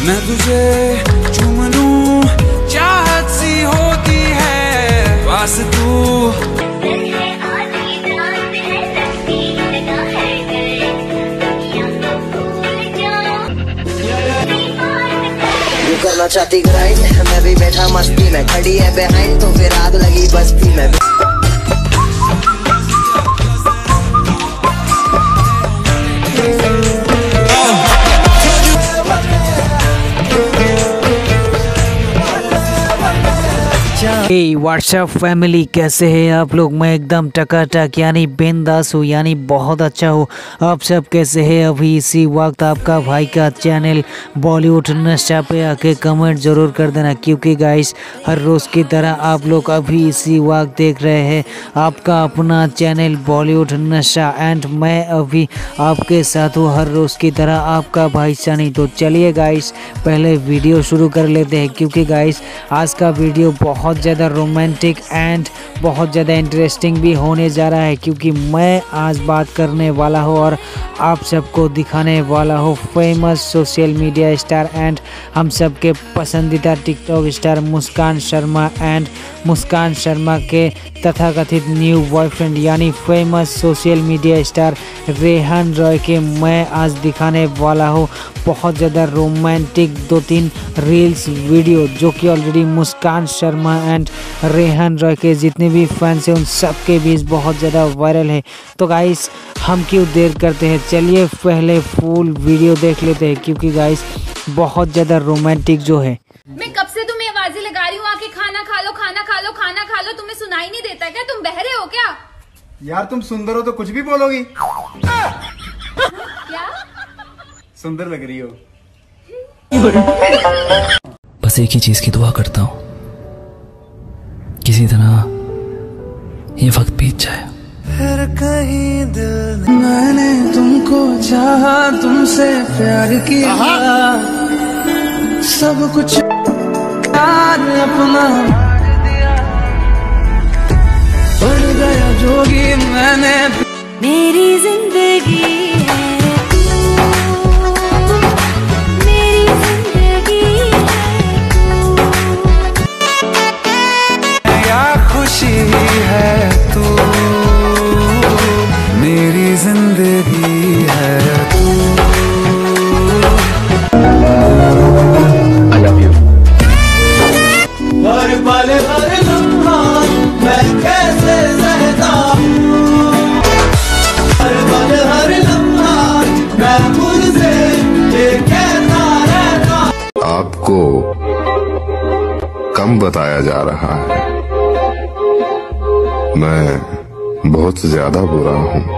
मैं तुझे चूम लूं, चाहत सी होती है बस तू। करना चाहती ग्राइंड, मैं भी बैठा मस्ती में, खड़ी है बिहाइंड तो फिर आग लगी बस्ती में। व्हाट्सएप फैमिली, कैसे हैं आप लोग? मैं एकदम टकाटक यानी बिंदास हूँ, यानी बहुत अच्छा हूँ। आप सब कैसे हैं? अभी इसी वक्त आपका भाई का चैनल बॉलीवुड नशा पे आके कमेंट ज़रूर कर देना, क्योंकि गाइस हर रोज़ की तरह आप लोग अभी इसी वक्त देख रहे हैं आपका अपना चैनल बॉलीवुड नशा, एंड मैं अभी आपके साथ हूँ हर रोज़ की तरह आपका भाई सनी। तो चलिए गाइस पहले वीडियो शुरू कर लेते हैं, क्योंकि गाइस आज का वीडियो बहुत ज़्यादा रोमांटिक एंड बहुत ज़्यादा इंटरेस्टिंग भी होने जा रहा है, क्योंकि मैं आज बात करने वाला हूँ और आप सबको दिखाने वाला हूँ famous social media star and हम सब के पसंदीदा TikTok star Muskan Sharma and Muskan Sharma के तथाकथित न्यू बॉयफ्रेंड यानी famous social media star Rehan Roy के मैं आज दिखाने वाला हूँ बहुत ज़्यादा रोमांटिक 2-3 रील्स वीडियो, जो कि ऑलरेडी मुस्कान शर्मा एंड रेहान रॉय के जितने भी फैंस हैं उन सब के बीच बहुत ज़्यादा वायरल है। तो गाइस हम क्यों देर करते हैं, चलिए पहले फुल वीडियो देख लेते हैं, क्योंकि गाइस बहुत ज़्यादा रोमांटिक जो है। मैं कब से तुम्हें आवाजें लगा रही हूँ, आके खाना खा लो, खाना खा लो, खाना खा लो, तुम्हें सुनाई नहीं देता क्या? तुम बहरे हो क्या? यार तुम सुंदर हो तो कुछ भी बोलोगी। क्या सुंदर लग रही हो। बस एक ही चीज की दुआ करता हूँ, किसी तरह ये वक्त बीत जाए। फिर कहीं दिल मैंने तुमको चाहा, तुमसे प्यार किया, सब कुछ यार अपना दिया, बढ़ गया जोगी मैंने। मेरी जिंदगी है तू, मेरी जिंदगी है तू, या खुशी है तू, मेरी जिंदगी है तू। I love you। हर पल हर लम्हा मैं कैसे सहता हूँ, हर पल हर लम्हा मैं खुद से ये कहता रहता। आपको कम बताया जा रहा है, मैं बहुत ज्यादा बुरा हूँ।